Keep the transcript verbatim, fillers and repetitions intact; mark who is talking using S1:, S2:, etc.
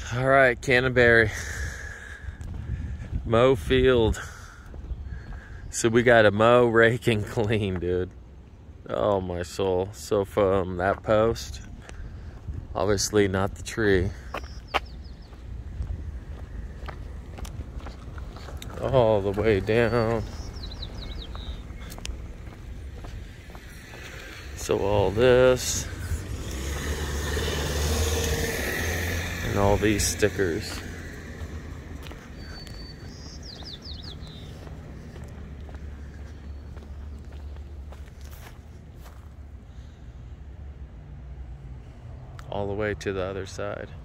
S1: All right, Canterbury. Mow field. So we got to mow, rake, and clean, dude. Oh, my soul. So from that post, obviously not the tree, all the way down. So all this. And all these stickers. All the way to the other side.